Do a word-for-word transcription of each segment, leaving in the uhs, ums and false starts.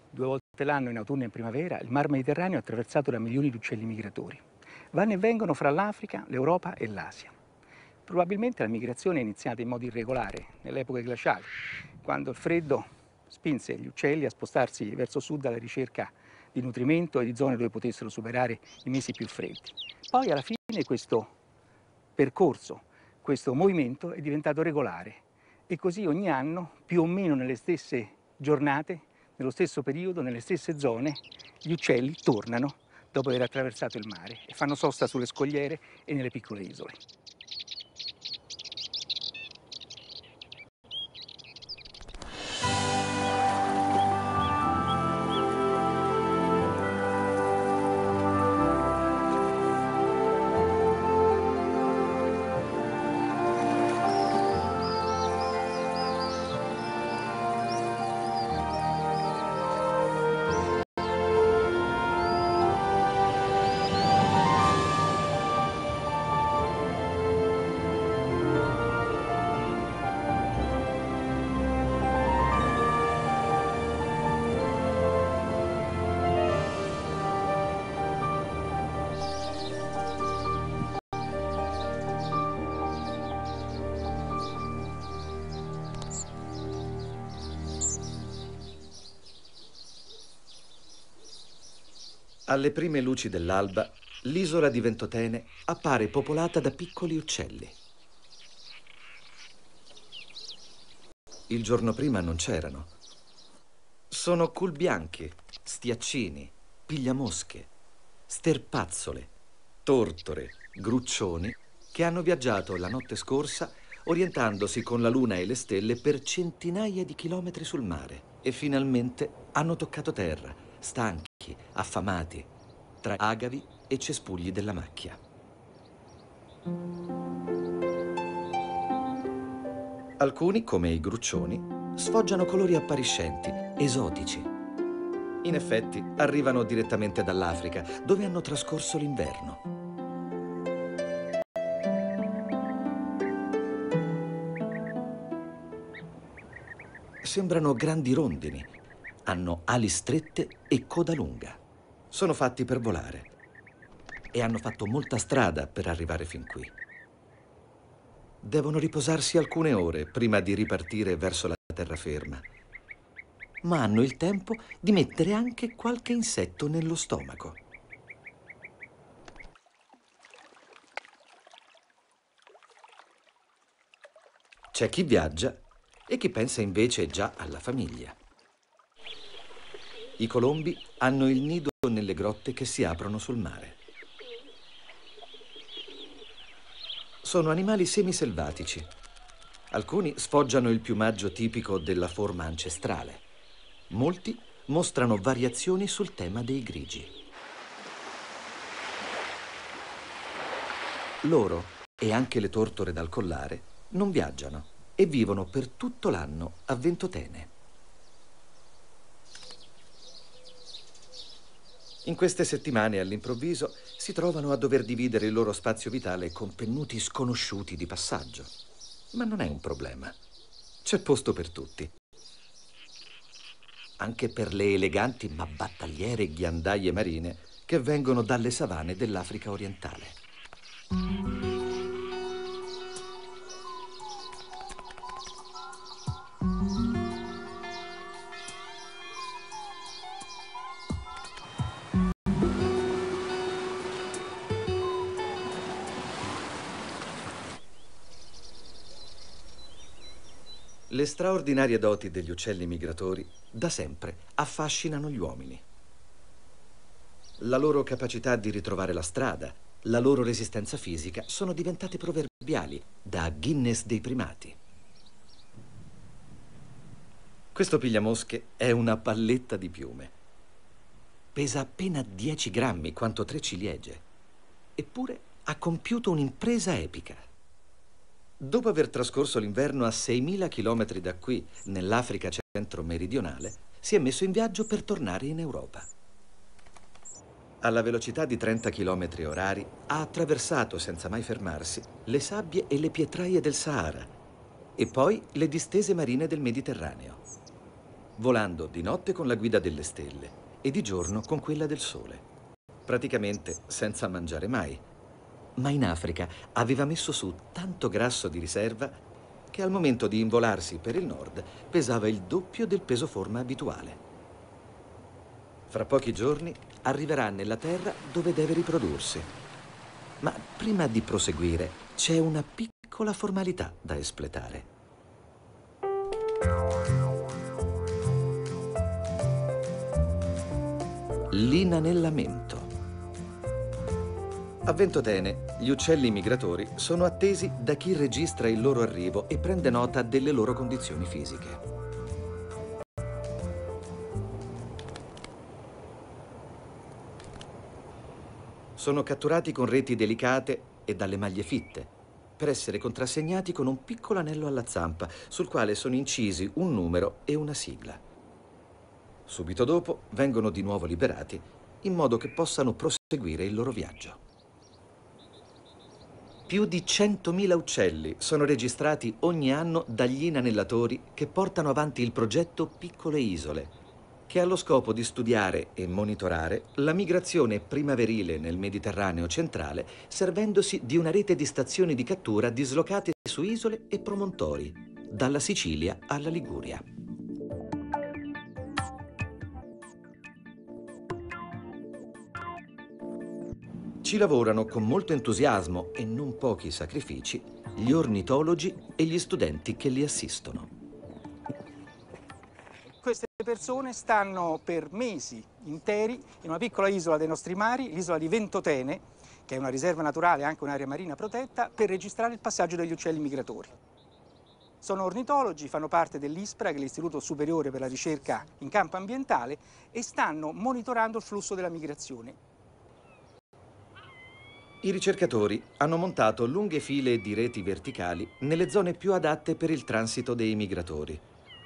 Due volte l'anno, in autunno e in primavera, il Mar Mediterraneo è attraversato da milioni di uccelli migratori. Vanno e vengono fra l'Africa, l'Europa e l'Asia. Probabilmente la migrazione è iniziata in modo irregolare, nell'epoca glaciale, quando il freddo spinse gli uccelli a spostarsi verso sud alla ricerca di nutrimento e di zone dove potessero superare i mesi più freddi. Poi alla fine questo percorso, questo movimento è diventato regolare e così ogni anno, più o meno nelle stesse giornate, nello stesso periodo, nelle stesse zone, gli uccelli tornano dopo aver attraversato il mare e fanno sosta sulle scogliere e nelle piccole isole. Alle prime luci dell'alba, l'isola di Ventotene appare popolata da piccoli uccelli. Il giorno prima non c'erano. Sono culbianchi, stiaccini, pigliamosche, sterpazzole, tortore, gruccioni che hanno viaggiato la notte scorsa orientandosi con la luna e le stelle per centinaia di chilometri sul mare e finalmente hanno toccato terra, stanchi, affamati, tra agavi e cespugli della macchia. Alcuni, come i gruccioni, sfoggiano colori appariscenti, esotici. In effetti, arrivano direttamente dall'Africa, dove hanno trascorso l'inverno. Sembrano grandi rondini, hanno ali strette e coda lunga. Sono fatti per volare e hanno fatto molta strada per arrivare fin qui. Devono riposarsi alcune ore prima di ripartire verso la terraferma, ma hanno il tempo di mettere anche qualche insetto nello stomaco. C'è chi viaggia e chi pensa invece già alla famiglia. I colombi hanno il nido nelle grotte che si aprono sul mare. Sono animali semiselvatici. Alcuni sfoggiano il piumaggio tipico della forma ancestrale. Molti mostrano variazioni sul tema dei grigi. Loro, e anche le tortore dal collare, non viaggiano e vivono per tutto l'anno a Ventotene. In queste settimane, all'improvviso, si trovano a dover dividere il loro spazio vitale con pennuti sconosciuti di passaggio. Ma non è un problema. C'è posto per tutti. Anche per le eleganti ma battagliere ghiandaie marine che vengono dalle savane dell'Africa orientale. Le straordinarie doti degli uccelli migratori da sempre affascinano gli uomini. La loro capacità di ritrovare la strada, la loro resistenza fisica sono diventate proverbiali da Guinness dei primati. Questo pigliamosche è una palletta di piume. Pesa appena dieci grammi, quanto tre ciliegie. Eppure ha compiuto un'impresa epica. Dopo aver trascorso l'inverno a seimila chilometri da qui, nell'Africa centro-meridionale, si è messo in viaggio per tornare in Europa. Alla velocità di trenta chilometri orari ha attraversato, senza mai fermarsi, le sabbie e le pietraie del Sahara e poi le distese marine del Mediterraneo. volando di notte con la guida delle stelle e di giorno con quella del sole, praticamente senza mangiare mai. Ma in Africa aveva messo su tanto grasso di riserva che al momento di involarsi per il nord pesava il doppio del peso forma abituale. Fra pochi giorni arriverà nella terra dove deve riprodursi. Ma prima di proseguire c'è una piccola formalità da espletare. L'inanellamento. A Ventotene, gli uccelli migratori sono attesi da chi registra il loro arrivo e prende nota delle loro condizioni fisiche. Sono catturati con reti delicate e dalle maglie fitte, per essere contrassegnati con un piccolo anello alla zampa, sul quale sono incisi un numero e una sigla. Subito dopo vengono di nuovo liberati, in modo che possano proseguire il loro viaggio. Più di centomila uccelli sono registrati ogni anno dagli inanellatori che portano avanti il progetto Piccole Isole, che ha lo scopo di studiare e monitorare la migrazione primaverile nel Mediterraneo centrale, servendosi di una rete di stazioni di cattura dislocate su isole e promontori, dalla Sicilia alla Liguria. Ci lavorano con molto entusiasmo e non pochi sacrifici gli ornitologi e gli studenti che li assistono. Queste persone stanno per mesi interi in una piccola isola dei nostri mari, l'isola di Ventotene, che è una riserva naturale e anche un'area marina protetta, per registrare il passaggio degli uccelli migratori. Sono ornitologi, fanno parte dell'ISPRA, che è l'Istituto Superiore per la Ricerca in Campo Ambientale, e stanno monitorando il flusso della migrazione. I ricercatori hanno montato lunghe file di reti verticali nelle zone più adatte per il transito dei migratori.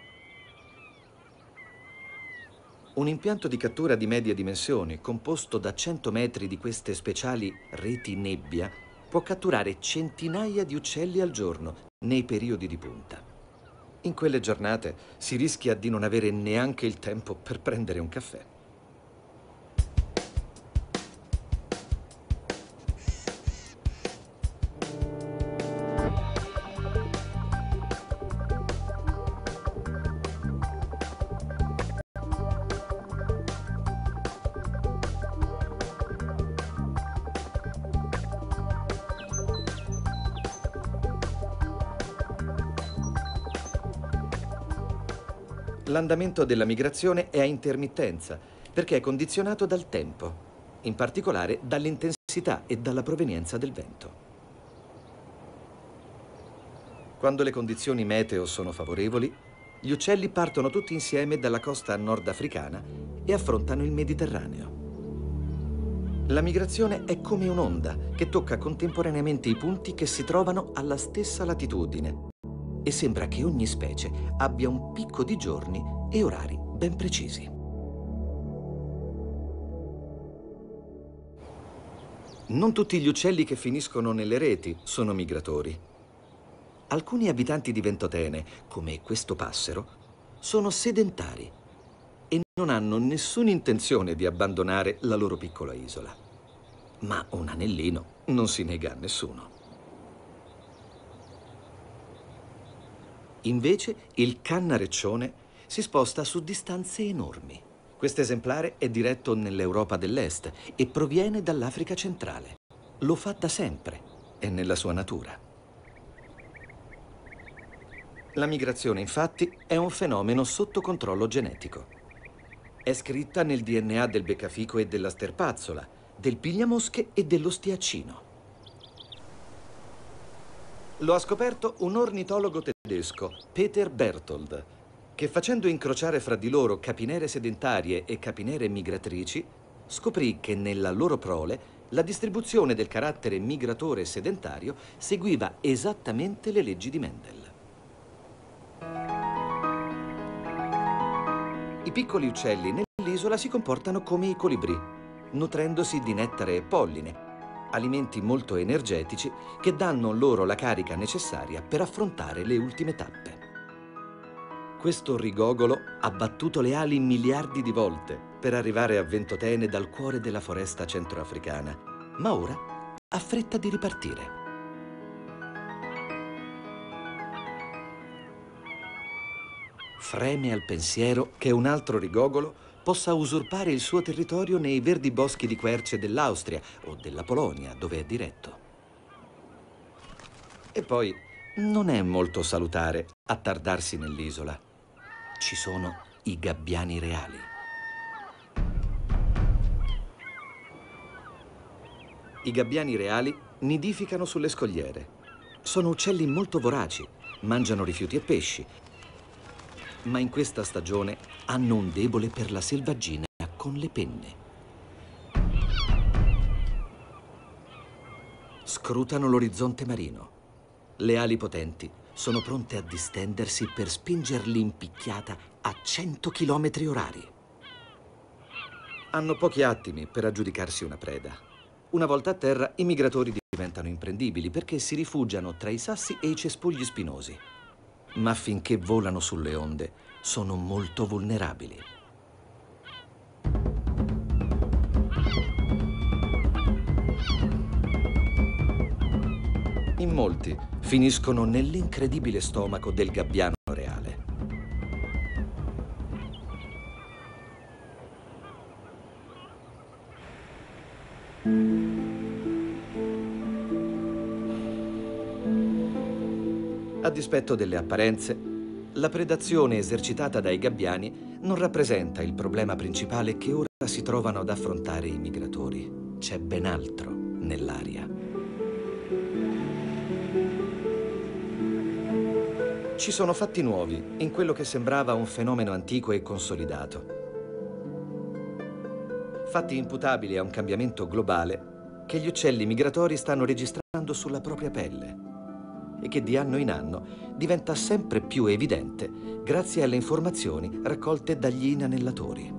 Un impianto di cattura di medie dimensioni, composto da cento metri di queste speciali reti nebbia, può catturare centinaia di uccelli al giorno nei periodi di punta. In quelle giornate si rischia di non avere neanche il tempo per prendere un caffè. L'andamento della migrazione è a intermittenza perché è condizionato dal tempo, in particolare dall'intensità e dalla provenienza del vento. Quando le condizioni meteo sono favorevoli, gli uccelli partono tutti insieme dalla costa nordafricana e affrontano il Mediterraneo. La migrazione è come un'onda che tocca contemporaneamente i punti che si trovano alla stessa latitudine e sembra che ogni specie abbia un picco di giorni e orari ben precisi. Non tutti gli uccelli che finiscono nelle reti sono migratori. Alcuni abitanti di Ventotene, come questo passero, sono sedentari e non hanno nessuna intenzione di abbandonare la loro piccola isola. Ma un anellino non si nega a nessuno. Invece il cannareccione si sposta su distanze enormi. Questo esemplare è diretto nell'Europa dell'Est e proviene dall'Africa centrale. Lo fa da sempre, è nella sua natura. La migrazione, infatti, è un fenomeno sotto controllo genetico. È scritta nel D N A del beccafico e della sterpazzola, del pigliamosche e dello stiaccino. Lo ha scoperto un ornitologo tedesco, Peter Berthold, che facendo incrociare fra di loro capinere sedentarie e capinere migratrici, scoprì che nella loro prole la distribuzione del carattere migratore sedentario seguiva esattamente le leggi di Mendel. I piccoli uccelli nell'isola si comportano come i colibrì, nutrendosi di nettare e polline, alimenti molto energetici che danno loro la carica necessaria per affrontare le ultime tappe. Questo rigogolo ha battuto le ali miliardi di volte per arrivare a Ventotene dal cuore della foresta centroafricana, ma ora ha fretta di ripartire. Freme al pensiero che un altro rigogolo possa usurpare il suo territorio nei verdi boschi di querce dell'Austria o della Polonia, dove è diretto. E poi non è molto salutare attardarsi nell'isola. Ci sono i gabbiani reali. I gabbiani reali nidificano sulle scogliere. Sono uccelli molto voraci, mangiano rifiuti e pesci, ma in questa stagione hanno un debole per la selvaggina con le penne. Scrutano l'orizzonte marino. Le ali potenti sono pronte a distendersi per spingerli in picchiata a cento chilometri orari. Hanno pochi attimi per aggiudicarsi una preda. Una volta a terra, i migratori diventano imprendibili perché si rifugiano tra i sassi e i cespugli spinosi. Ma finché volano sulle onde, sono molto vulnerabili. In molti finiscono nell'incredibile stomaco del gabbiano reale. A dispetto delle apparenze, la predazione esercitata dai gabbiani non rappresenta il problema principale che ora si trovano ad affrontare i migratori. C'è ben altro nell'aria. Ci sono fatti nuovi in quello che sembrava un fenomeno antico e consolidato. Fatti imputabili a un cambiamento globale che gli uccelli migratori stanno registrando sulla propria pelle e che di anno in anno diventa sempre più evidente grazie alle informazioni raccolte dagli inanellatori.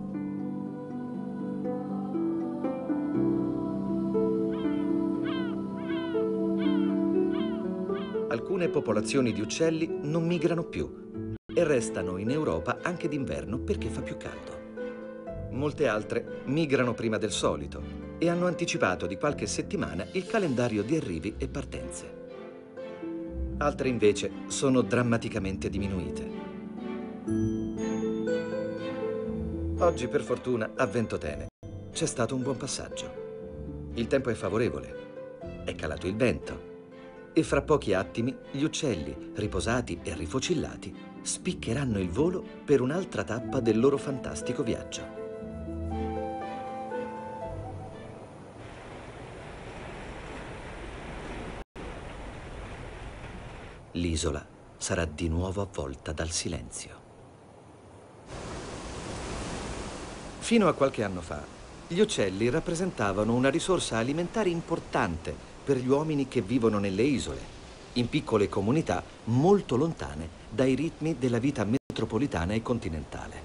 Alcune popolazioni di uccelli non migrano più e restano in Europa anche d'inverno perché fa più caldo. Molte altre migrano prima del solito e hanno anticipato di qualche settimana il calendario di arrivi e partenze. Altre invece sono drammaticamente diminuite. Oggi, per fortuna, a Ventotene c'è stato un buon passaggio. Il tempo è favorevole, è calato il vento e fra pochi attimi gli uccelli, riposati e rifocillati, spiccheranno il volo per un'altra tappa del loro fantastico viaggio. L'isola sarà di nuovo avvolta dal silenzio. Fino a qualche anno fa, gli uccelli rappresentavano una risorsa alimentare importante per gli uomini che vivono nelle isole, in piccole comunità molto lontane dai ritmi della vita metropolitana e continentale.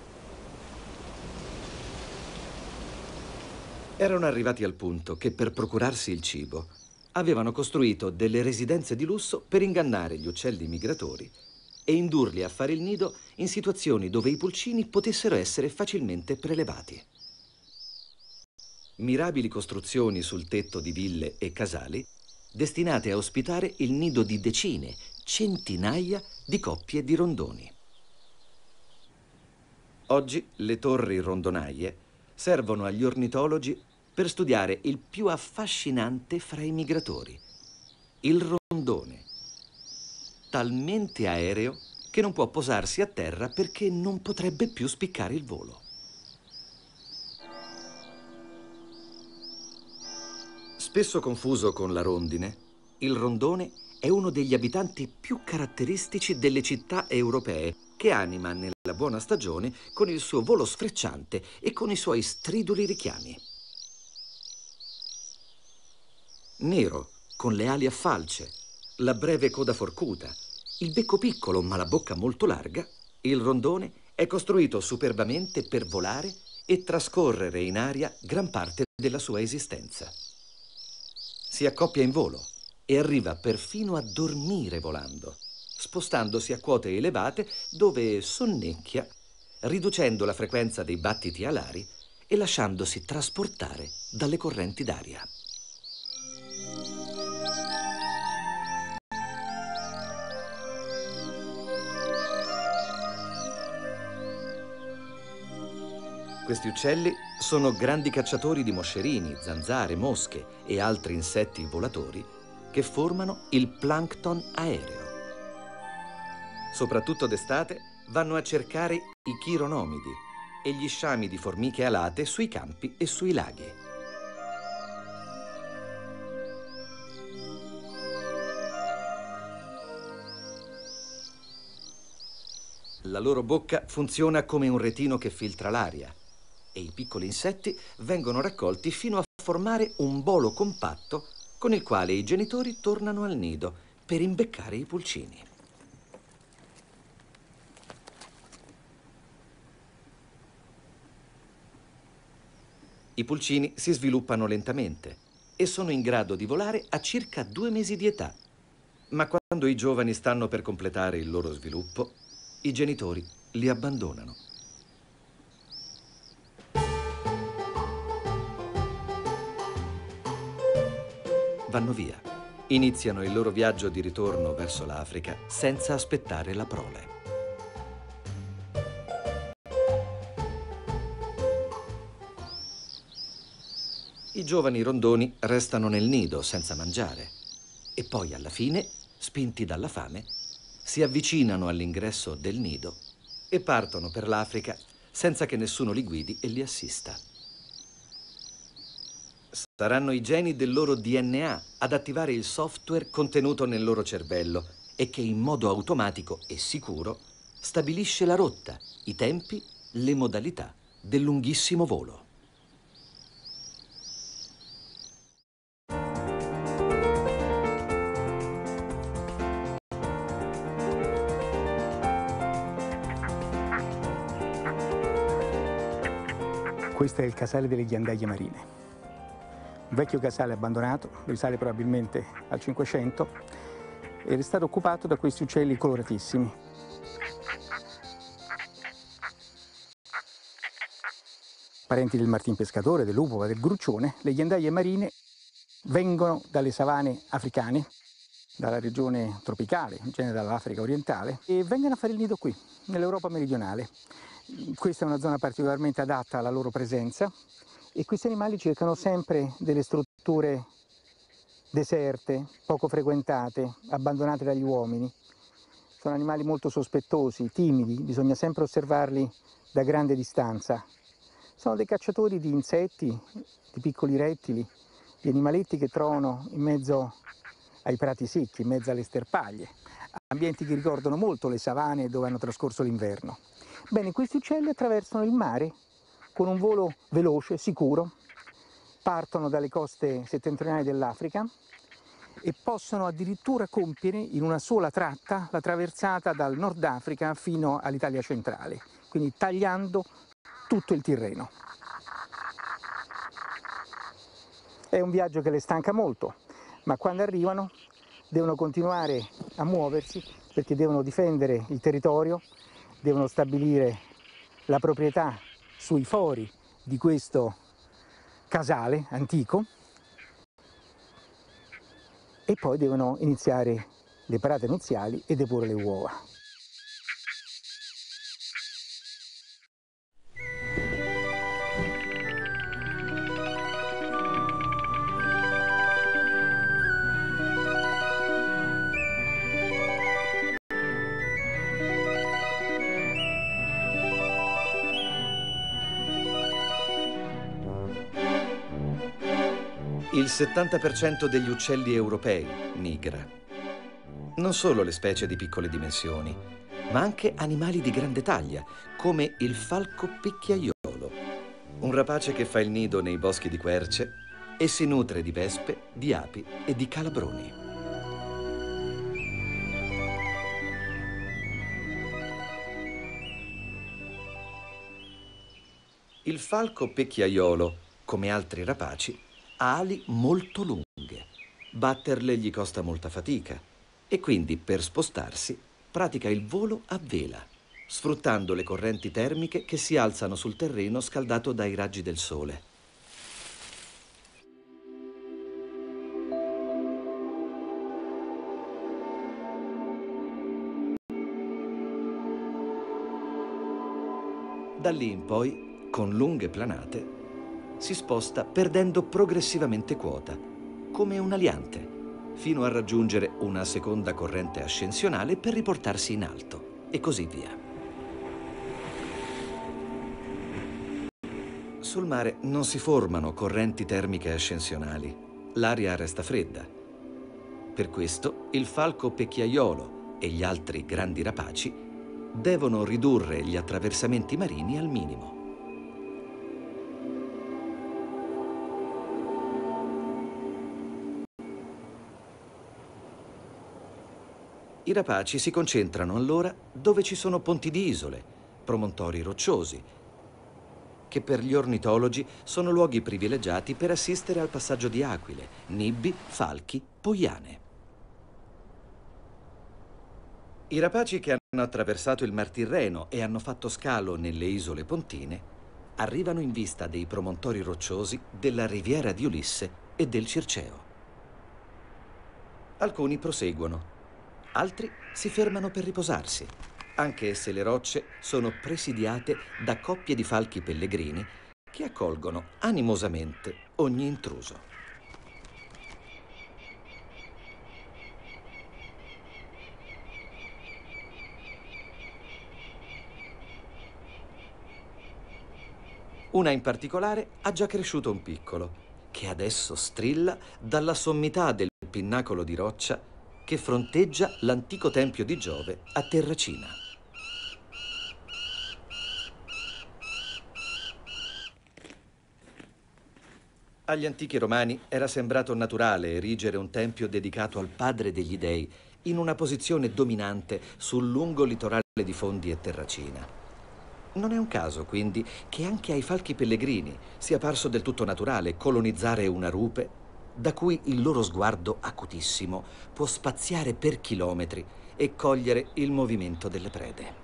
Erano arrivati al punto che per procurarsi il cibo avevano costruito delle residenze di lusso per ingannare gli uccelli migratori e indurli a fare il nido in situazioni dove i pulcini potessero essere facilmente prelevati. Mirabili costruzioni sul tetto di ville e casali destinate a ospitare il nido di decine, centinaia di coppie di rondoni. Oggi le torri rondonaie servono agli ornitologi per studiare il più affascinante fra i migratori, il rondone, talmente aereo che non può posarsi a terra perché non potrebbe più spiccare il volo. Spesso confuso con la rondine, il rondone è uno degli abitanti più caratteristici delle città europee che anima nella buona stagione con il suo volo sfrecciante e con i suoi striduli richiami. Nero, con le ali a falce, la breve coda forcuta, il becco piccolo ma la bocca molto larga, il rondone è costruito superbamente per volare e trascorrere in aria gran parte della sua esistenza. Si accoppia in volo e arriva perfino a dormire volando, spostandosi a quote elevate dove sonnecchia, riducendo la frequenza dei battiti alari e lasciandosi trasportare dalle correnti d'aria. Questi uccelli sono grandi cacciatori di moscerini, zanzare, mosche e altri insetti volatori che formano il plancton aereo. Soprattutto d'estate vanno a cercare i chironomidi e gli sciami di formiche alate sui campi e sui laghi. La loro bocca funziona come un retino che filtra l'aria e i piccoli insetti vengono raccolti fino a formare un bolo compatto con il quale i genitori tornano al nido per imbeccare i pulcini. I pulcini si sviluppano lentamente e sono in grado di volare a circa due mesi di età. Ma quando i giovani stanno per completare il loro sviluppo, i genitori li abbandonano. Vanno via. Iniziano il loro viaggio di ritorno verso l'Africa senza aspettare la prole. I giovani rondoni restano nel nido senza mangiare e poi alla fine, spinti dalla fame, si avvicinano all'ingresso del nido e partono per l'Africa senza che nessuno li guidi e li assista. Saranno i geni del loro D N A ad attivare il software contenuto nel loro cervello e che in modo automatico e sicuro stabilisce la rotta, i tempi, le modalità del lunghissimo volo. Questo è il casale delle ghiandaie marine. Un vecchio casale abbandonato, risale probabilmente al Cinquecento, ed è stato occupato da questi uccelli coloratissimi. Parenti del martin pescatore, del lupo, del gruccione, le ghiandaie marine vengono dalle savane africane, dalla regione tropicale, in genere dall'Africa orientale, e vengono a fare il nido qui, nell'Europa meridionale. Questa è una zona particolarmente adatta alla loro presenza e questi animali cercano sempre delle strutture deserte, poco frequentate, abbandonate dagli uomini. Sono animali molto sospettosi, timidi, bisogna sempre osservarli da grande distanza. Sono dei cacciatori di insetti, di piccoli rettili, di animaletti che trovano in mezzo ai prati secchi, in mezzo alle sterpaglie, ambienti che ricordano molto le savane dove hanno trascorso l'inverno. Bene, questi uccelli attraversano il mare con un volo veloce, sicuro, partono dalle coste settentrionali dell'Africa e possono addirittura compiere in una sola tratta la traversata dal Nord Africa fino all'Italia centrale, quindi tagliando tutto il Tirreno. È un viaggio che le stanca molto, ma quando arrivano devono continuare a muoversi perché devono difendere il territorio, devono stabilire la proprietà sui fori di questo casale antico e poi devono iniziare le parate nuziali e deporre le uova. Il settanta per cento degli uccelli europei migra. Non solo le specie di piccole dimensioni, ma anche animali di grande taglia, come il falco picchiaiolo, un rapace che fa il nido nei boschi di querce e si nutre di vespe, di api e di calabroni. Il falco picchiaiolo, come altri rapaci, ha ali molto lunghe. Batterle gli costa molta fatica e quindi per spostarsi pratica il volo a vela, sfruttando le correnti termiche che si alzano sul terreno scaldato dai raggi del sole. Da lì in poi, con lunghe planate, si sposta perdendo progressivamente quota, come un aliante, fino a raggiungere una seconda corrente ascensionale per riportarsi in alto, e così via. Sul mare non si formano correnti termiche ascensionali, l'aria resta fredda. Per questo il falco pecchiaiolo e gli altri grandi rapaci devono ridurre gli attraversamenti marini al minimo. I rapaci si concentrano allora dove ci sono ponti di isole, promontori rocciosi, che per gli ornitologi sono luoghi privilegiati per assistere al passaggio di aquile, nibbi, falchi, poiane. I rapaci che hanno attraversato il Mar Tirreno e hanno fatto scalo nelle isole pontine arrivano in vista dei promontori rocciosi della riviera di Ulisse e del Circeo. Alcuni proseguono, altri si fermano per riposarsi, anche se le rocce sono presidiate da coppie di falchi pellegrini che accolgono animosamente ogni intruso. Una in particolare ha già cresciuto un piccolo, che adesso strilla dalla sommità del pinnacolo di roccia che fronteggia l'antico tempio di Giove a Terracina. Agli antichi romani era sembrato naturale erigere un tempio dedicato al padre degli dei in una posizione dominante sul lungo litorale di Fondi e Terracina. Non è un caso, quindi, che anche ai falchi pellegrini sia parso del tutto naturale colonizzare una rupe da cui il loro sguardo acutissimo può spaziare per chilometri e cogliere il movimento delle prede.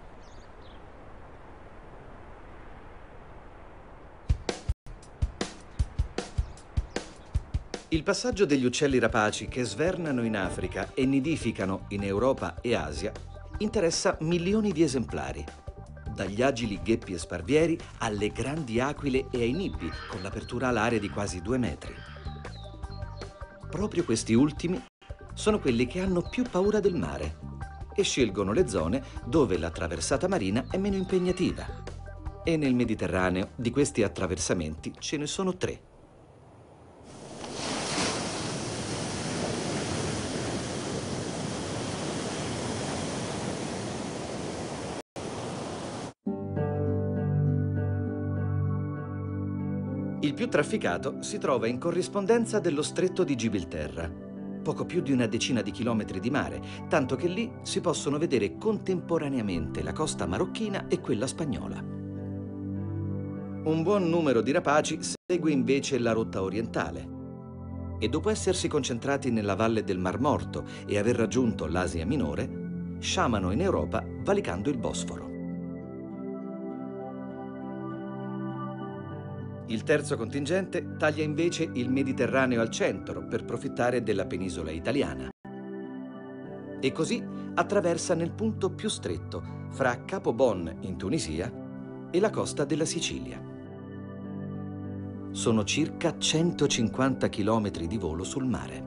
Il passaggio degli uccelli rapaci che svernano in Africa e nidificano in Europa e Asia interessa milioni di esemplari, dagli agili gheppi e sparvieri alle grandi aquile e ai nibbi con l'apertura alare di quasi due metri. Proprio questi ultimi sono quelli che hanno più paura del mare e scelgono le zone dove la traversata marina è meno impegnativa. E nel Mediterraneo di questi attraversamenti ce ne sono tre. Il più trafficato si trova in corrispondenza dello stretto di Gibilterra, poco più di una decina di chilometri di mare, tanto che lì si possono vedere contemporaneamente la costa marocchina e quella spagnola. Un buon numero di rapaci segue invece la rotta orientale e dopo essersi concentrati nella valle del Mar Morto e aver raggiunto l'Asia Minore, sciamano in Europa valicando il Bosforo. Il terzo contingente taglia invece il Mediterraneo al centro per profittare della penisola italiana. E così attraversa nel punto più stretto fra Capo Bon in Tunisia e la costa della Sicilia. Sono circa centocinquanta chilometri di volo sul mare.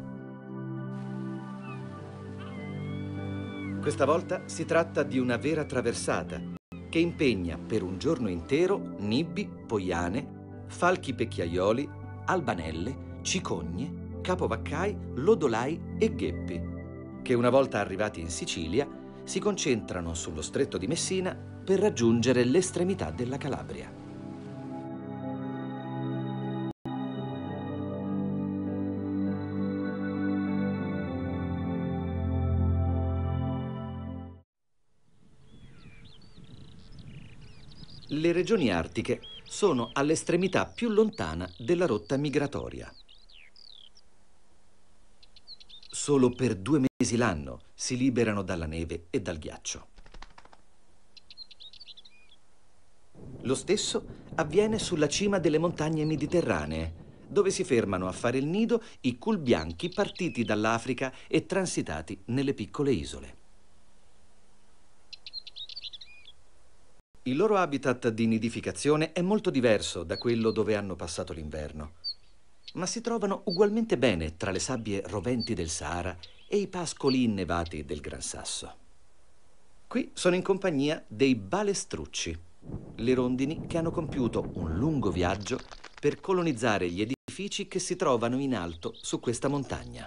Questa volta si tratta di una vera traversata che impegna per un giorno intero nibbi, poiane, falchi pecchiaioli, albanelle, cicogne, capovaccai, lodolai e gheppi, che una volta arrivati in Sicilia si concentrano sullo stretto di Messina per raggiungere l'estremità della Calabria. Le regioni artiche sono all'estremità più lontana della rotta migratoria. solo per due mesi l'anno si liberano dalla neve e dal ghiaccio. Lo stesso avviene sulla cima delle montagne mediterranee, dove si fermano a fare il nido i culbianchi partiti dall'Africa e transitati nelle piccole isole. Il loro habitat di nidificazione è molto diverso da quello dove hanno passato l'inverno, ma si trovano ugualmente bene tra le sabbie roventi del Sahara e i pascoli innevati del Gran Sasso. Qui sono in compagnia dei balestrucci, le rondini che hanno compiuto un lungo viaggio per colonizzare gli edifici che si trovano in alto su questa montagna.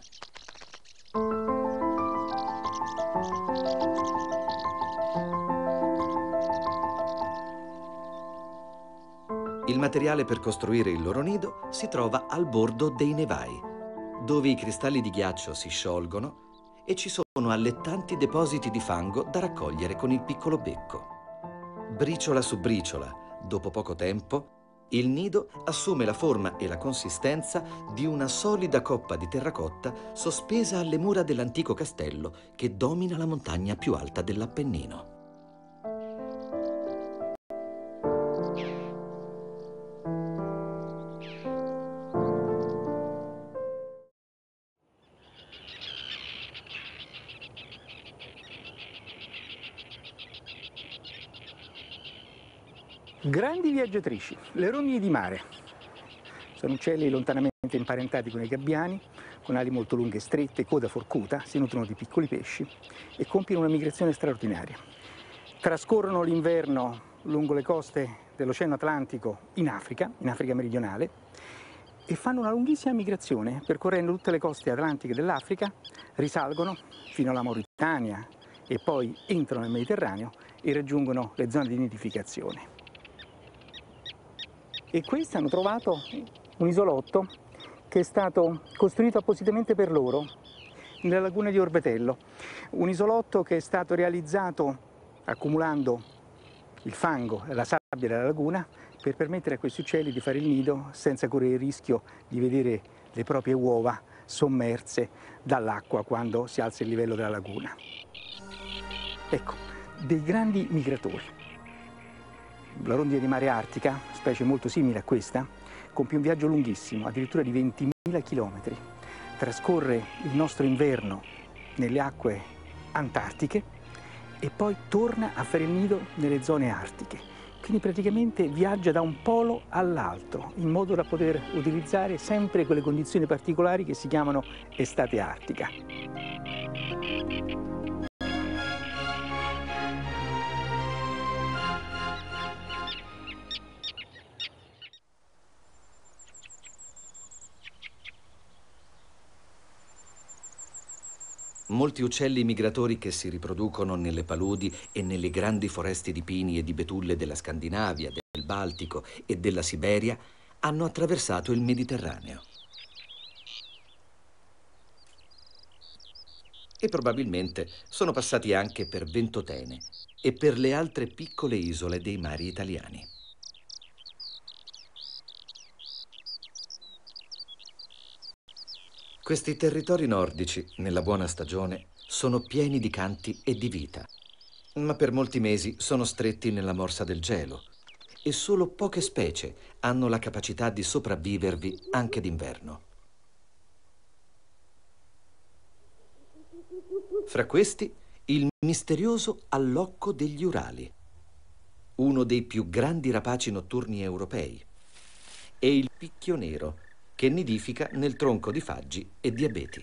Il materiale per costruire il loro nido si trova al bordo dei nevai, dove i cristalli di ghiaccio si sciolgono e ci sono allettanti depositi di fango da raccogliere con il piccolo becco. Briciola su briciola, dopo poco tempo, il nido assume la forma e la consistenza di una solida coppa di terracotta sospesa alle mura dell'antico castello che domina la montagna più alta dell'Appennino. Grandi viaggiatrici, le rondini di mare. Sono uccelli lontanamente imparentati con i gabbiani, con ali molto lunghe e strette, coda forcuta, si nutrono di piccoli pesci e compiono una migrazione straordinaria. Trascorrono l'inverno lungo le coste dell'Oceano Atlantico in Africa, in Africa meridionale, e fanno una lunghissima migrazione percorrendo tutte le coste atlantiche dell'Africa, risalgono fino alla Mauritania e poi entrano nel Mediterraneo e raggiungono le zone di nidificazione. E questi hanno trovato un isolotto che è stato costruito appositamente per loro nella laguna di Orbetello, un isolotto che è stato realizzato accumulando il fango e la sabbia della laguna per permettere a questi uccelli di fare il nido senza correre il rischio di vedere le proprie uova sommerse dall'acqua quando si alza il livello della laguna. Ecco, dei grandi migratori. La rondine di mare artica, specie molto simile a questa, compie un viaggio lunghissimo, addirittura di ventimila chilometri. Trascorre il nostro inverno nelle acque antartiche e poi torna a fare il nido nelle zone artiche. Quindi praticamente viaggia da un polo all'altro, in modo da poter utilizzare sempre quelle condizioni particolari che si chiamano estate artica. Molti uccelli migratori che si riproducono nelle paludi e nelle grandi foreste di pini e di betulle della Scandinavia, del Baltico e della Siberia hanno attraversato il Mediterraneo. E probabilmente sono passati anche per Ventotene e per le altre piccole isole dei mari italiani. Questi territori nordici, nella buona stagione, sono pieni di canti e di vita, ma per molti mesi sono stretti nella morsa del gelo e solo poche specie hanno la capacità di sopravvivervi anche d'inverno. Fra questi, il misterioso allocco degli Urali, uno dei più grandi rapaci notturni europei, e il picchio nero, che nidifica nel tronco di faggi e di abeti.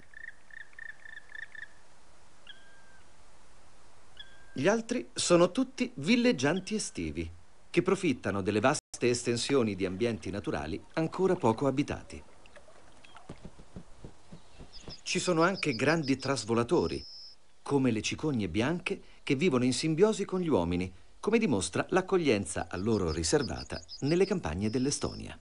Gli altri sono tutti villeggianti estivi, che profittano delle vaste estensioni di ambienti naturali ancora poco abitati. Ci sono anche grandi trasvolatori, come le cicogne bianche che vivono in simbiosi con gli uomini, come dimostra l'accoglienza a loro riservata nelle campagne dell'Estonia.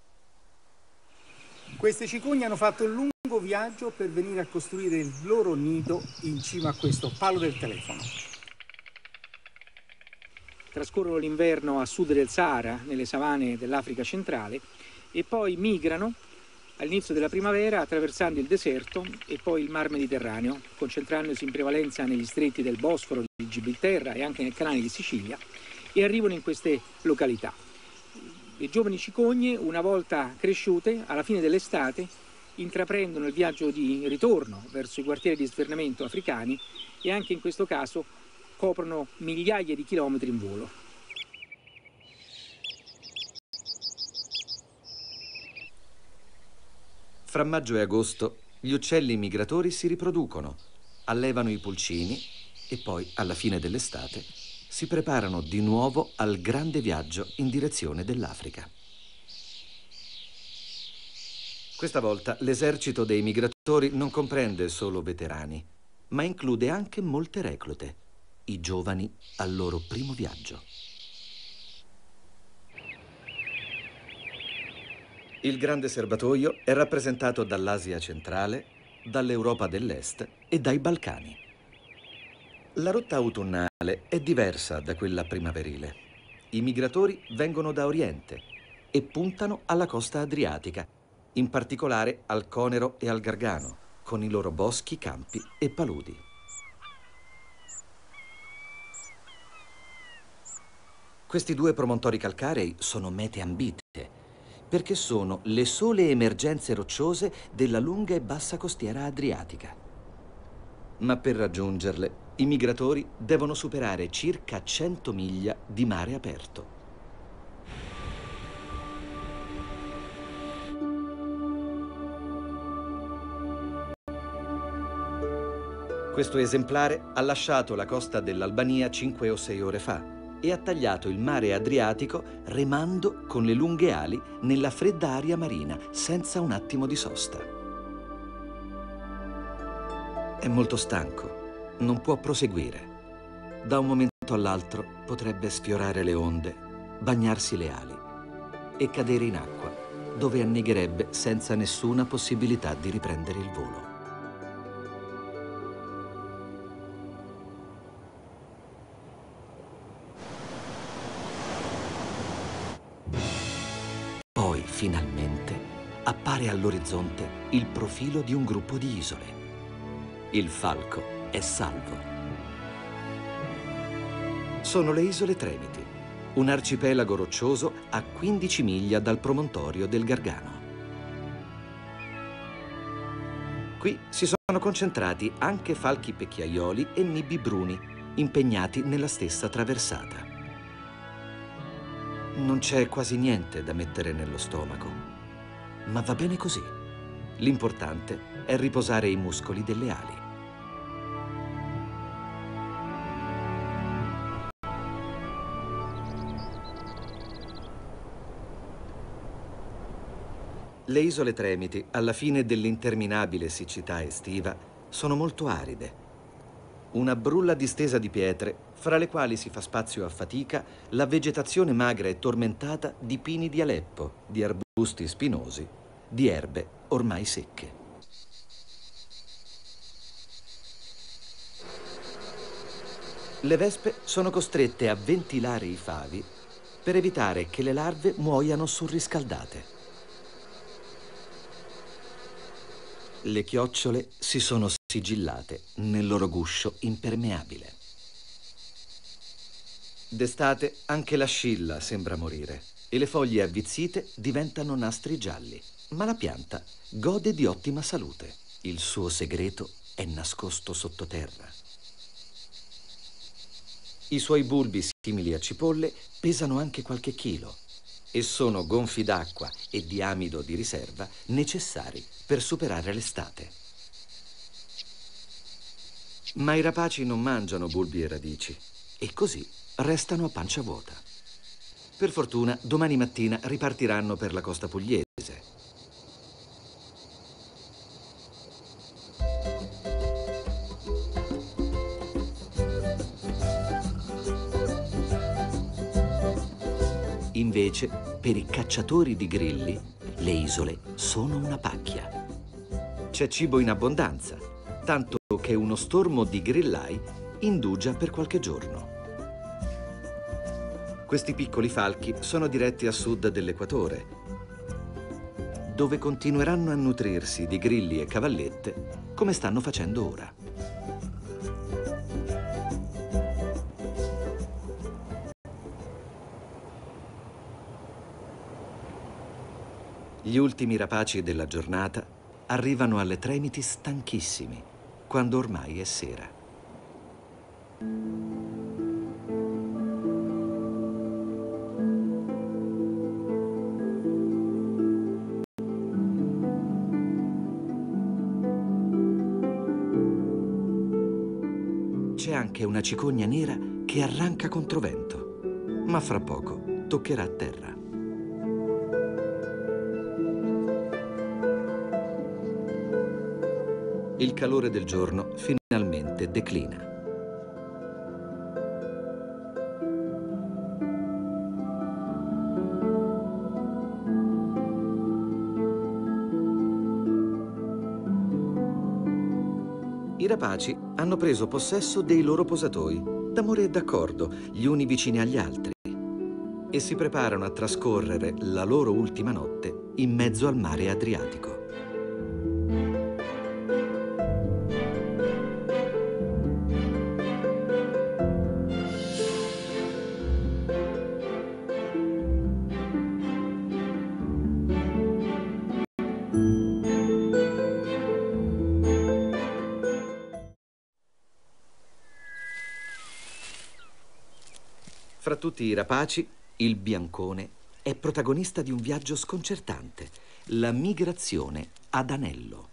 Queste cicogne hanno fatto un lungo viaggio per venire a costruire il loro nido in cima a questo palo del telefono. Trascorrono l'inverno a sud del Sahara, nelle savane dell'Africa centrale, e poi migrano all'inizio della primavera attraversando il deserto e poi il Mar Mediterraneo, concentrandosi in prevalenza negli stretti del Bosforo, di Gibilterra e anche nel canale di Sicilia, e arrivano in queste località. Le giovani cicogne, una volta cresciute, alla fine dell'estate, intraprendono il viaggio di ritorno verso i quartieri di svernamento africani e anche in questo caso coprono migliaia di chilometri in volo. Fra maggio e agosto gli uccelli migratori si riproducono, allevano i pulcini e poi, alla fine dell'estate, si preparano di nuovo al grande viaggio in direzione dell'Africa. Questa volta l'esercito dei migratori non comprende solo veterani, ma include anche molte reclute, i giovani al loro primo viaggio. Il grande serbatoio è rappresentato dall'Asia centrale, dall'Europa dell'Est e dai Balcani. La rotta autunnale è diversa da quella primaverile. I migratori vengono da Oriente e puntano alla costa adriatica, in particolare al Conero e al Gargano, con i loro boschi, campi e paludi. Questi due promontori calcarei sono mete ambite, perché sono le sole emergenze rocciose della lunga e bassa costiera adriatica. Ma per raggiungerle, i migratori devono superare circa cento miglia di mare aperto. Questo esemplare ha lasciato la costa dell'Albania cinque o sei ore fa e ha tagliato il mare Adriatico remando con le lunghe ali nella fredda aria marina, senza un attimo di sosta. È molto stanco, non può proseguire. Da un momento all'altro potrebbe sfiorare le onde, bagnarsi le ali e cadere in acqua, dove annegherebbe senza nessuna possibilità di riprendere il volo. Finalmente appare all'orizzonte il profilo di un gruppo di isole. Il falco è salvo. Sono le isole Tremiti, un arcipelago roccioso a quindici miglia dal promontorio del Gargano. Qui si sono concentrati anche falchi pecchiaioli e nibbi bruni, impegnati nella stessa traversata. Non c'è quasi niente da mettere nello stomaco, ma va bene così. L'importante è riposare i muscoli delle ali. Le isole Tremiti, alla fine dell'interminabile siccità estiva, sono molto aride. Una brulla distesa di pietre, fra le quali si fa spazio a fatica la vegetazione magra e tormentata di pini di Aleppo, di arbusti spinosi, di erbe ormai secche. Le vespe sono costrette a ventilare i favi per evitare che le larve muoiano surriscaldate. Le chiocciole si sono sigillate nel loro guscio impermeabile. D'estate anche la scilla sembra morire e le foglie avvizzite diventano nastri gialli, ma la pianta gode di ottima salute. Il suo segreto è nascosto sottoterra. I suoi bulbi, simili a cipolle, pesano anche qualche chilo e sono gonfi d'acqua e di amido di riserva necessari per superare l'estate. Ma i rapaci non mangiano bulbi e radici e così restano a pancia vuota. Per fortuna, domani mattina ripartiranno per la costa pugliese. Invece, per i cacciatori di grilli, le isole sono una pacchia. C'è cibo in abbondanza, tanto che uno stormo di grillai indugia per qualche giorno. Questi piccoli falchi sono diretti a sud dell'equatore, dove continueranno a nutrirsi di grilli e cavallette come stanno facendo ora. Gli ultimi rapaci della giornata arrivano alle Tremiti stanchissimi, quando ormai è sera. C'è anche una cicogna nera che arranca controvento, ma fra poco toccherà a terra. Il calore del giorno finalmente declina. I rapaci hanno preso possesso dei loro posatoi, d'amore e d'accordo, gli uni vicini agli altri, e si preparano a trascorrere la loro ultima notte in mezzo al mare Adriatico. Fra tutti i rapaci, il biancone è protagonista di un viaggio sconcertante, la migrazione ad anello.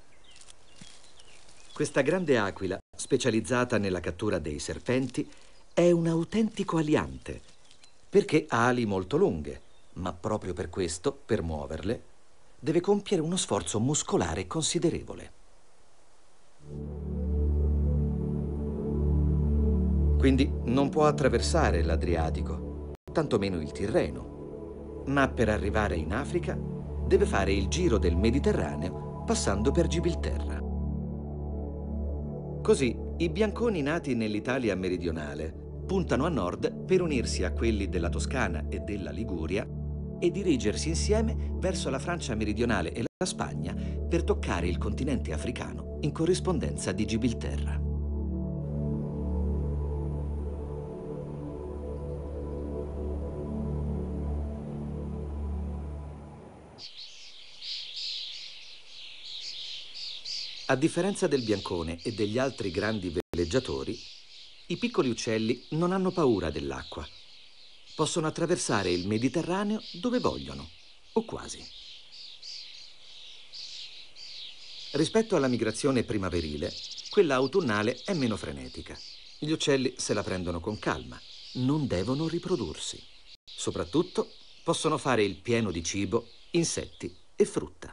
Questa grande aquila, specializzata nella cattura dei serpenti, è un autentico aliante, perché ha ali molto lunghe, ma proprio per questo, per muoverle, deve compiere uno sforzo muscolare considerevole. Quindi non può attraversare l'Adriatico, tantomeno il Tirreno, ma per arrivare in Africa deve fare il giro del Mediterraneo passando per Gibilterra. Così i bianconi nati nell'Italia meridionale puntano a nord per unirsi a quelli della Toscana e della Liguria e dirigersi insieme verso la Francia meridionale e la Spagna per toccare il continente africano in corrispondenza di Gibilterra. A differenza del biancone e degli altri grandi veleggiatori, i piccoli uccelli non hanno paura dell'acqua. Possono attraversare il Mediterraneo dove vogliono, o quasi. Rispetto alla migrazione primaverile, quella autunnale è meno frenetica. Gli uccelli se la prendono con calma, non devono riprodursi. Soprattutto possono fare il pieno di cibo, insetti e frutta.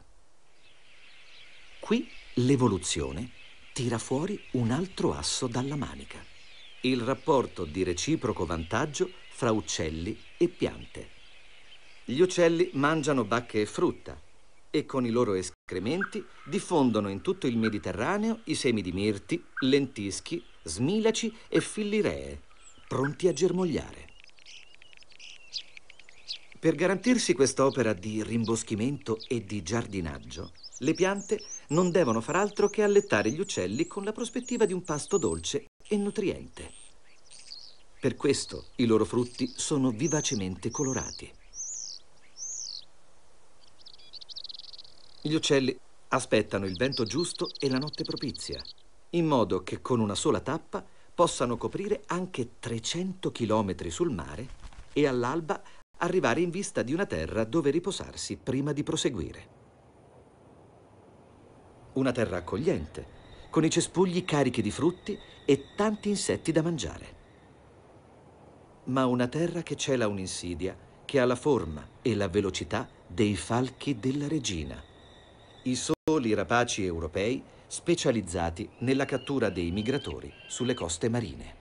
Qui l'evoluzione tira fuori un altro asso dalla manica: il rapporto di reciproco vantaggio fra uccelli e piante. Gli uccelli mangiano bacche e frutta e con i loro escrementi diffondono in tutto il Mediterraneo i semi di mirti, lentischi, smilaci e filliree, pronti a germogliare. Per garantirsi quest'opera di rimboschimento e di giardinaggio, le piante non devono far altro che allettare gli uccelli con la prospettiva di un pasto dolce e nutriente. Per questo i loro frutti sono vivacemente colorati. Gli uccelli aspettano il vento giusto e la notte propizia, in modo che con una sola tappa possano coprire anche trecento chilometri sul mare e all'alba arrivare in vista di una terra dove riposarsi prima di proseguire. Una terra accogliente, con i cespugli carichi di frutti e tanti insetti da mangiare. Ma una terra che cela un'insidia che ha la forma e la velocità dei falchi della regina, i soli rapaci europei specializzati nella cattura dei migratori sulle coste marine.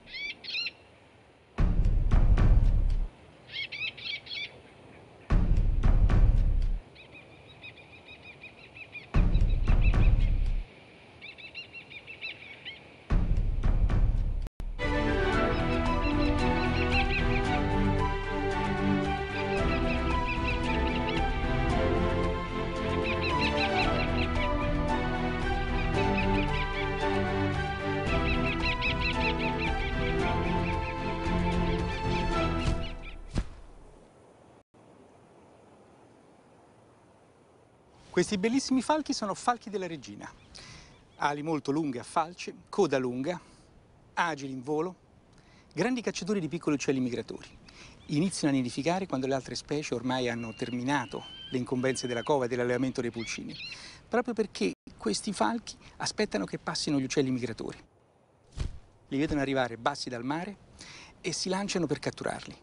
Questi bellissimi falchi sono falchi della regina. Ali molto lunghe a falce, coda lunga, agili in volo, grandi cacciatori di piccoli uccelli migratori. Iniziano a nidificare quando le altre specie ormai hanno terminato le incombenze della cova e dell'allevamento dei pulcini, proprio perché questi falchi aspettano che passino gli uccelli migratori. Li vedono arrivare bassi dal mare e si lanciano per catturarli.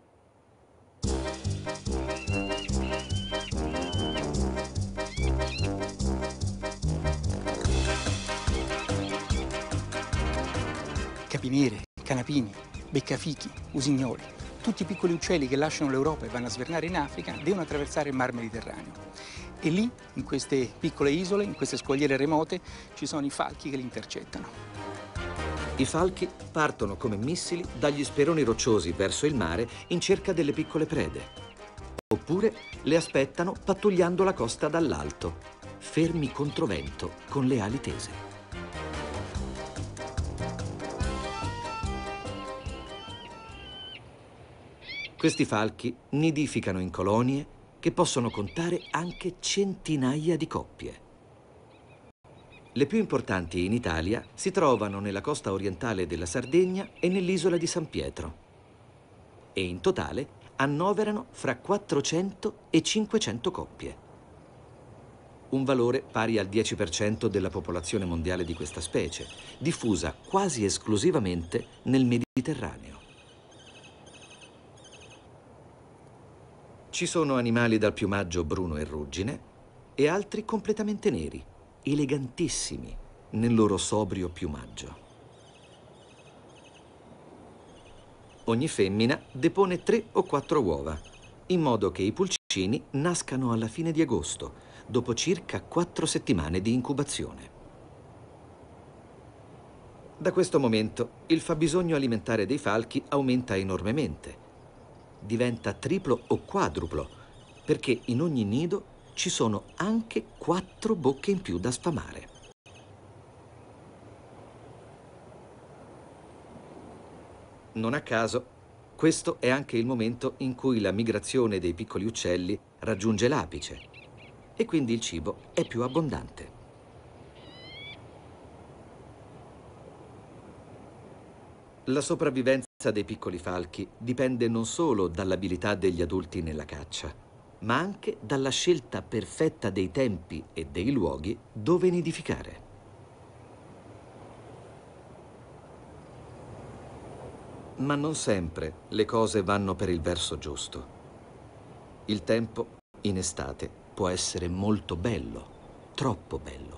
Capiniere, canapini, beccafichi, usignoli, tutti i piccoli uccelli che lasciano l'Europa e vanno a svernare in Africa devono attraversare il Mar Mediterraneo. E lì, in queste piccole isole, in queste scogliere remote, ci sono i falchi che li intercettano. I falchi partono come missili dagli speroni rocciosi verso il mare in cerca delle piccole prede. Oppure le aspettano pattugliando la costa dall'alto, fermi contro vento con le ali tese. Questi falchi nidificano in colonie che possono contare anche centinaia di coppie. Le più importanti in Italia si trovano nella costa orientale della Sardegna e nell'isola di San Pietro. E in totale annoverano fra quattrocento e cinquecento coppie. Un valore pari al dieci per cento della popolazione mondiale di questa specie, diffusa quasi esclusivamente nel Mediterraneo. Ci sono animali dal piumaggio bruno e ruggine e altri completamente neri, elegantissimi nel loro sobrio piumaggio. Ogni femmina depone tre o quattro uova, in modo che i pulcini nascano alla fine di agosto, dopo circa quattro settimane di incubazione. Da questo momento il fabbisogno alimentare dei falchi aumenta enormemente. Diventa triplo o quadruplo, perché in ogni nido ci sono anche quattro bocche in più da sfamare. Non a caso, questo è anche il momento in cui la migrazione dei piccoli uccelli raggiunge l'apice e quindi il cibo è più abbondante. La sopravvivenza dei piccoli falchi dipende non solo dall'abilità degli adulti nella caccia, ma anche dalla scelta perfetta dei tempi e dei luoghi dove nidificare. Ma non sempre le cose vanno per il verso giusto. Il tempo in estate può essere molto bello, troppo bello.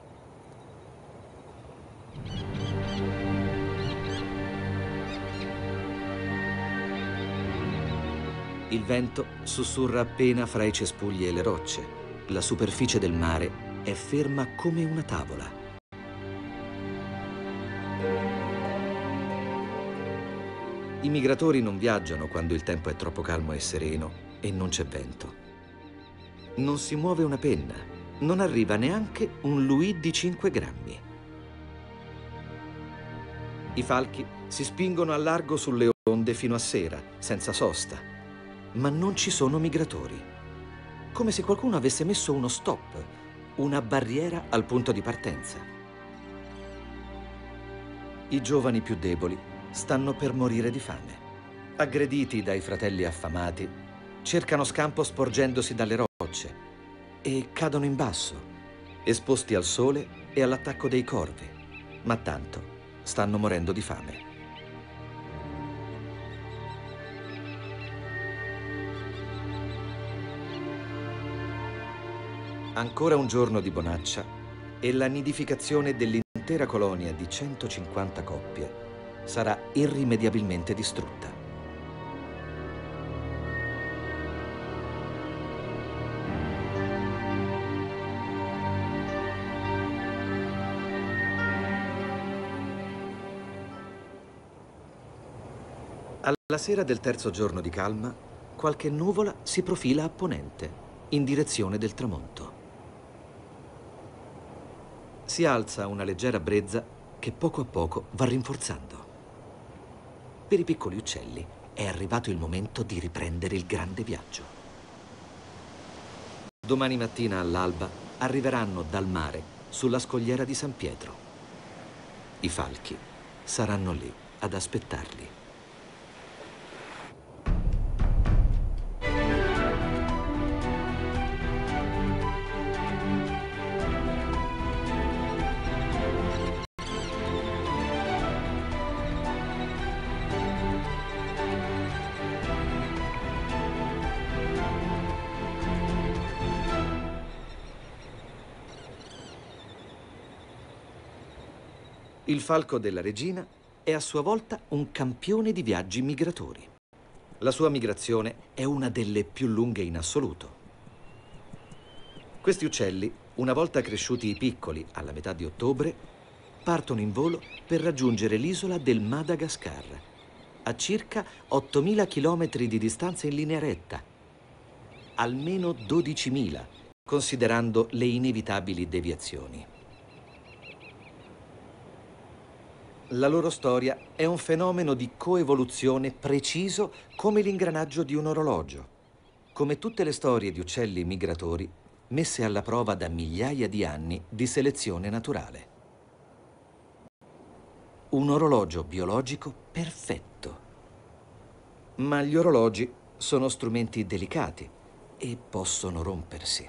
Il vento sussurra appena fra i cespugli e le rocce. La superficie del mare è ferma come una tavola. I migratori non viaggiano quando il tempo è troppo calmo e sereno e non c'è vento. Non si muove una penna, non arriva neanche un louis di cinque grammi. I falchi si spingono a largo sulle onde fino a sera, senza sosta. Ma non ci sono migratori. Come se qualcuno avesse messo uno stop, una barriera al punto di partenza. I giovani più deboli stanno per morire di fame. Aggrediti dai fratelli affamati, cercano scampo sporgendosi dalle rocce e cadono in basso, esposti al sole e all'attacco dei corvi, ma tanto stanno morendo di fame. Ancora un giorno di bonaccia e la nidificazione dell'intera colonia di centocinquanta coppie sarà irrimediabilmente distrutta. Alla sera del terzo giorno di calma, qualche nuvola si profila a ponente, in direzione del tramonto. Si alza una leggera brezza che poco a poco va rinforzando. Per i piccoli uccelli è arrivato il momento di riprendere il grande viaggio. Domani mattina all'alba arriveranno dal mare sulla scogliera di San Pietro. I falchi saranno lì ad aspettarli. Il falco della regina è a sua volta un campione di viaggi migratori. La sua migrazione è una delle più lunghe in assoluto. Questi uccelli, una volta cresciuti piccoli alla metà di ottobre, partono in volo per raggiungere l'isola del Madagascar, a circa ottomila chilometri di distanza in linea retta, almeno dodicimila, considerando le inevitabili deviazioni. La loro storia è un fenomeno di coevoluzione preciso come l'ingranaggio di un orologio, come tutte le storie di uccelli migratori messe alla prova da migliaia di anni di selezione naturale. Un orologio biologico perfetto. Ma gli orologi sono strumenti delicati e possono rompersi.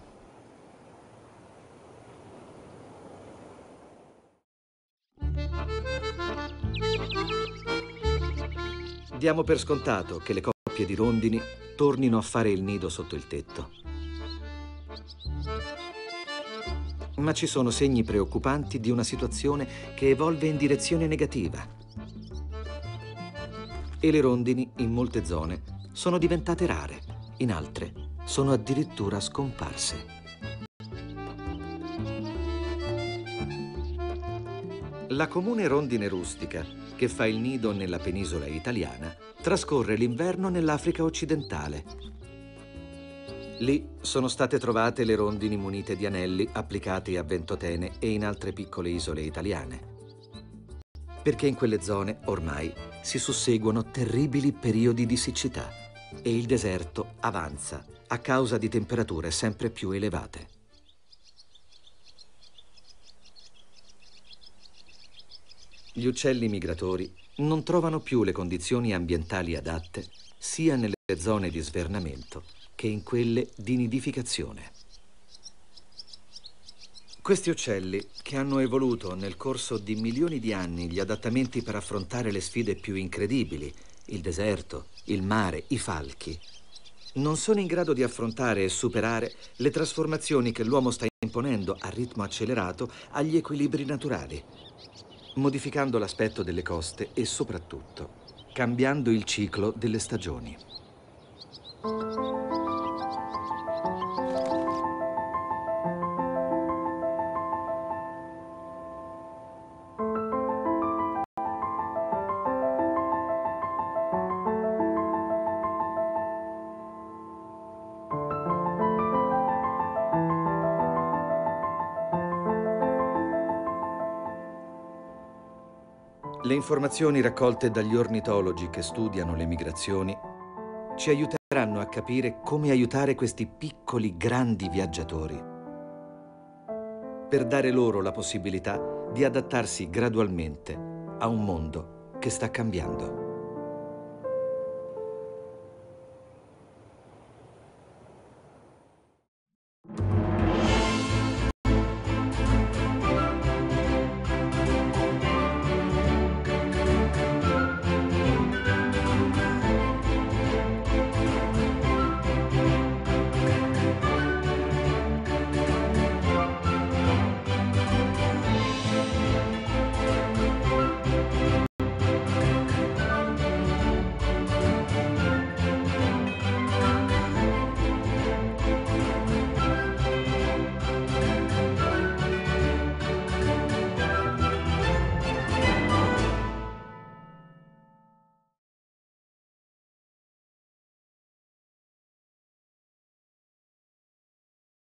Diamo per scontato che le coppie di rondini tornino a fare il nido sotto il tetto. Ma ci sono segni preoccupanti di una situazione che evolve in direzione negativa. E le rondini, in molte zone, sono diventate rare, in altre sono addirittura scomparse. La comune rondine rustica, che fa il nido nella penisola italiana, trascorre l'inverno nell'Africa occidentale. Lì sono state trovate le rondini munite di anelli applicati a Ventotene e in altre piccole isole italiane. Perché in quelle zone, ormai, si susseguono terribili periodi di siccità e il deserto avanza a causa di temperature sempre più elevate. Gli uccelli migratori non trovano più le condizioni ambientali adatte sia nelle zone di svernamento che in quelle di nidificazione. Questi uccelli, che hanno evoluto nel corso di milioni di anni gli adattamenti per affrontare le sfide più incredibili, il deserto, il mare, i falchi, non sono in grado di affrontare e superare le trasformazioni che l'uomo sta imponendo a ritmo accelerato agli equilibri naturali, modificando l'aspetto delle coste e soprattutto cambiando il ciclo delle stagioni. Le informazioni raccolte dagli ornitologi che studiano le migrazioni ci aiuteranno a capire come aiutare questi piccoli grandi viaggiatori per dare loro la possibilità di adattarsi gradualmente a un mondo che sta cambiando.